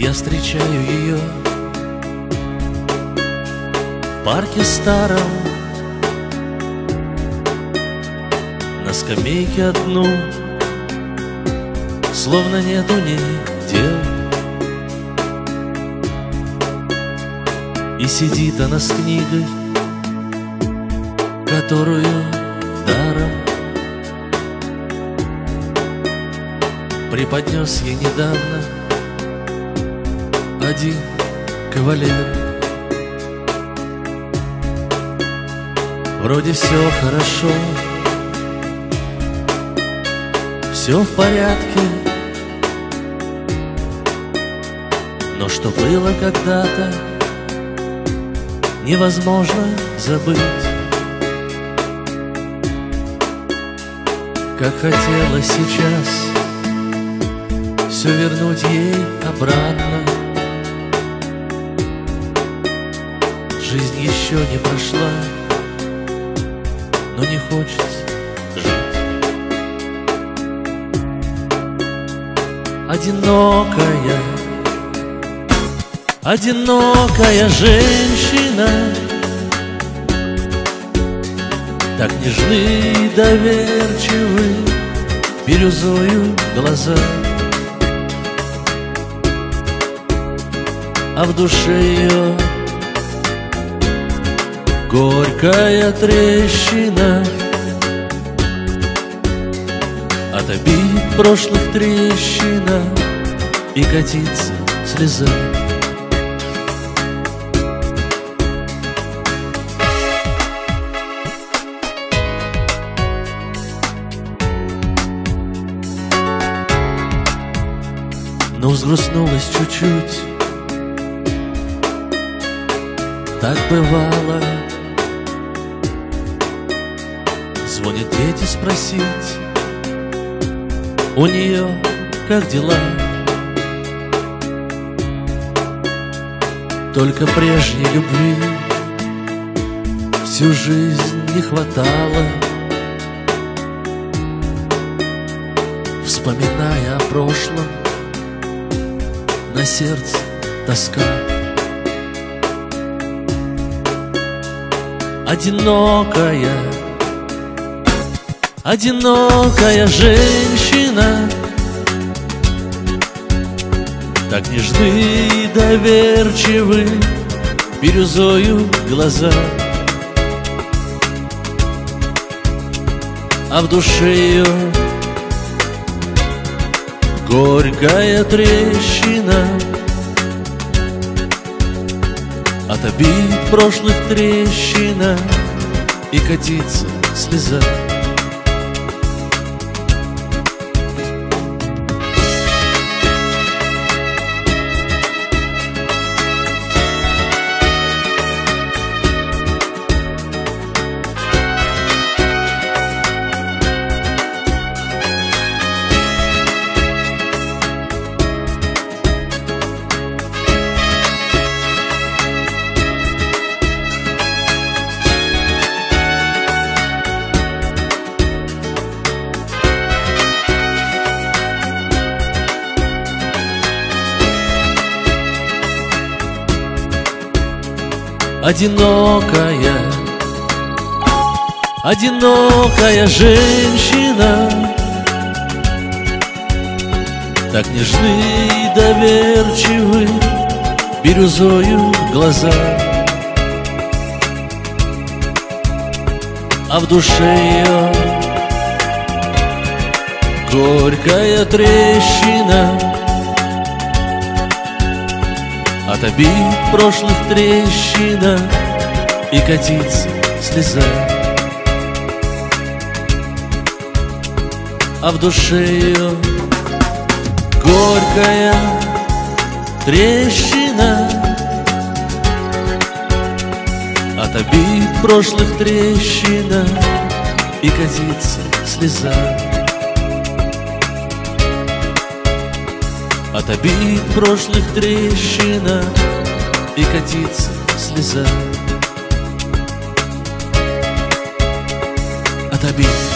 Я встречаю ее в парке старом, на скамейке одну, словно нет у ней дел. И сидит она с книгой, которую даром преподнес ей недавно один кавалер. Вроде все хорошо, все в порядке, но что было когда-то, невозможно забыть. Как хотелось сейчас все вернуть ей обратно. Жизнь еще не прошла, но не хочется жить. Одинокая женщина, так нежны и доверчивы бирюзою глаза, а в душе ее горькая трещина от обид прошлых трещина, и катится слеза. Но взгрустнулась чуть-чуть, так бывало. Звонят дети спросить у нее, как дела. Только прежней любви всю жизнь не хватало. Вспоминая о прошлом, на сердце тоска. Одинокая женщина, так нежны и доверчивы бирюзою глаза, а в душе ее горькая трещина от обид прошлых трещина, и катится слеза. Одинокая женщина, так нежны и доверчивы бирюзою глаза, а в душе ее горькая трещина от обид прошлых трещина, и катится слеза. А в душе ее горькая трещина от обид прошлых трещина, и катится слеза. От обид прошлых трещина, и катится слеза. От обид